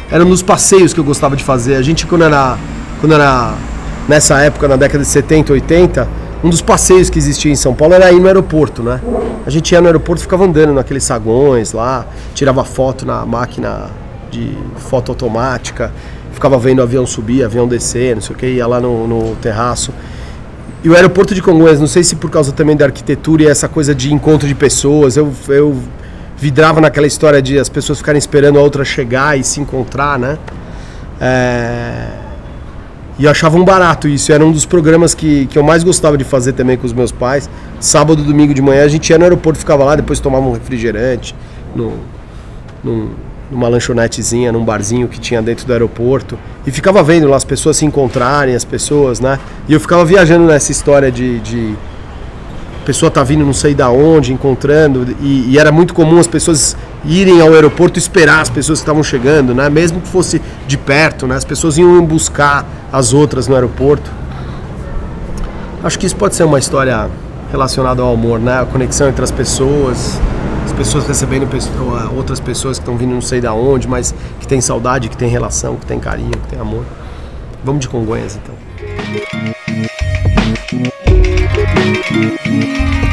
era um dos passeios que eu gostava de fazer. A gente, quando era nessa época, na década de 70, 80, um dos passeios que existia em São Paulo era ir no aeroporto, né? A gente ia no aeroporto e ficava andando naqueles saguões lá, tirava foto na máquina de foto automática, ficava vendo o avião subir, avião descer, não sei o que, ia lá no terraço. E o aeroporto de Congonhas, não sei se por causa também da arquitetura e essa coisa de encontro de pessoas, eu vidrava naquela história de as pessoas ficarem esperando a outra chegar e se encontrar, né? E eu achava um barato isso, era um dos programas que eu mais gostava de fazer também com os meus pais. Sábado, domingo de manhã a gente ia no aeroporto, ficava lá, depois tomava um refrigerante numa lanchonetezinha, num barzinho que tinha dentro do aeroporto, e ficava vendo lá as pessoas se encontrarem, as pessoas, né? E eu ficava viajando nessa história de pessoa tá vindo não sei da onde, encontrando, e era muito comum as pessoas irem ao aeroporto esperar as pessoas que estavam chegando, né? Mesmo que fosse de perto, né? As pessoas iam buscar as outras no aeroporto. Acho que isso pode ser uma história relacionada ao amor, né? A conexão entre as pessoas recebendo outras pessoas que estão vindo não sei da onde, mas que tem saudade, que tem relação, que tem carinho, que tem amor. Vamos de Congonhas, então.